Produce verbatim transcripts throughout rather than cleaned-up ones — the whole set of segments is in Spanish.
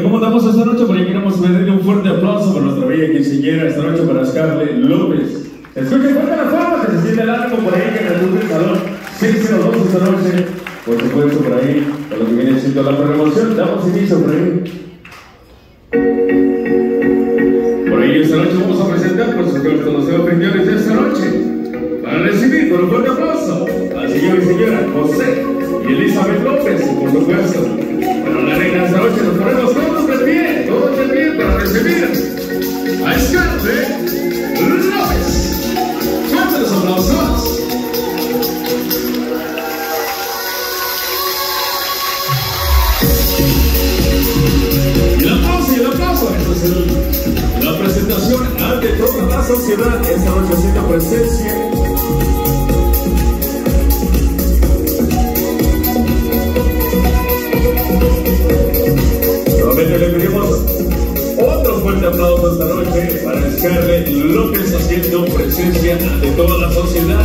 ¿Cómo andamos esta noche? Por ahí queremos pedirle un fuerte aplauso por nuestra bella quinceañera esta noche para Scarlett López. Escuchen fuerte la forma que se siente el ánimo por ahí que reduce el salón seis cero dos esta noche. Por supuesto, por ahí, con lo que viene siendo la programación, damos inicio por ahí. Por ahí esta noche vamos a presentar, por supuesto, los anfitriones de esta noche. Para recibir con un fuerte aplauso al señor y señora José y Elizabeth López, por supuesto. Para la reina de esta noche nos ponemos todos de pie, todos de pie para recibir a Scarlett López. ¡Fuertes los aplausos! Y el aplauso y el aplauso. Esta es el, la presentación ante toda la sociedad. Esta noche haciendo presencia. Nuevamente le pedimos otro fuerte aplauso esta noche para Scarlett López haciendo presencia ante toda la sociedad.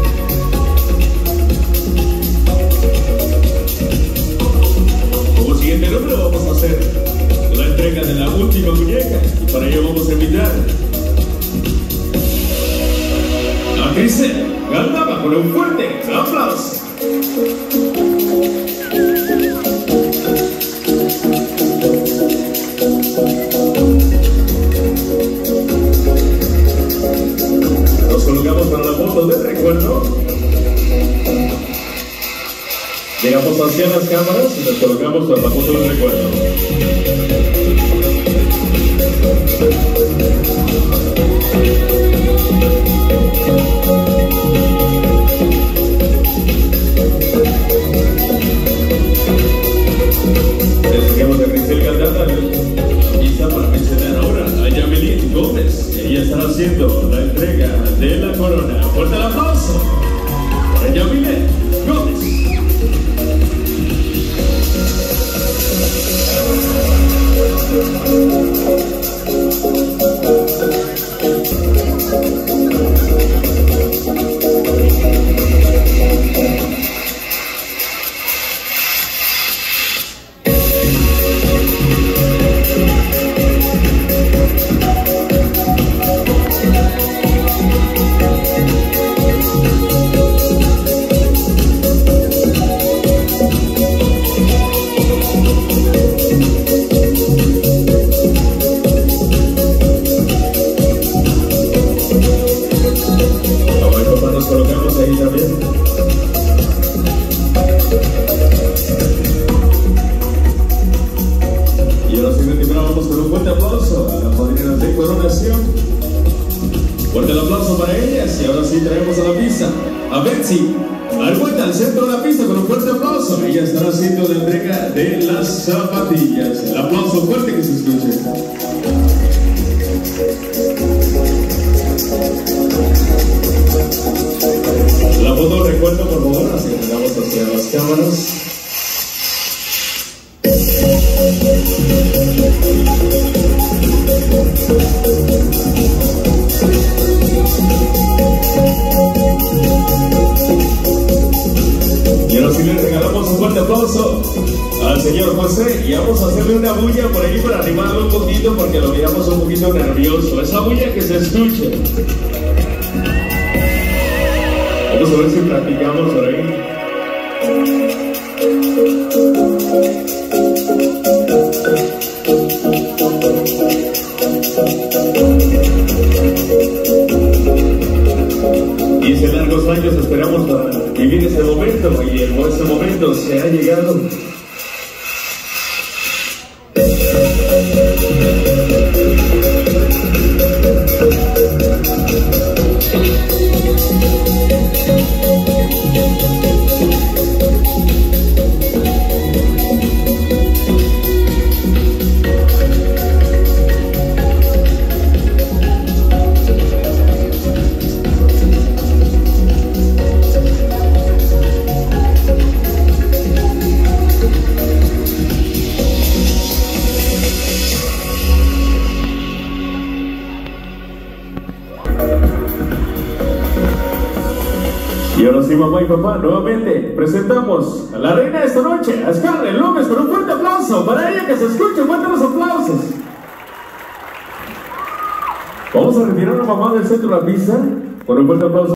Como siguiente número vamos a hacer la entrega de la última muñeca y para ello vamos a invitar a Crisel Galdama con un fuerte aplauso. Nos colocamos para la foto de recuerdo. Llegamos hacia las cámaras y nos colocamos para la foto de recuerdo. Despegamos a Crisel Galdama, lista para mencionar ahora a Yamelín Gómez. Ella estará haciendo la entrega de la corona. Fuerte el aplauso para Yamelín Gómez. Fuerte el aplauso para ellas y ahora sí traemos a la pista a Betsy Argueta al centro de la pista con un fuerte aplauso. Ella estará haciendo la entrega de las zapatillas. El aplauso fuerte que se escuche. La foto de recuerdo, por favor, así que vamos hacia las cámaras. Y ahora sí le regalamos un fuerte aplauso al señor José y vamos a hacerle una bulla por ahí para animarlo un poquito porque lo miramos un poquito nervioso. Esa bulla que se escuche. Vamos a ver si practicamos por ahí. quince largos años esperamos para vivir ese momento y en este momento se ha llegado. Y ahora sí, mamá y papá, nuevamente presentamos a la reina de esta noche, a Scarlett López, con un fuerte aplauso para ella, que se escuche, fuerte los aplausos. Vamos a retirar a la mamá del centro de la pista. Por un fuerte aplauso.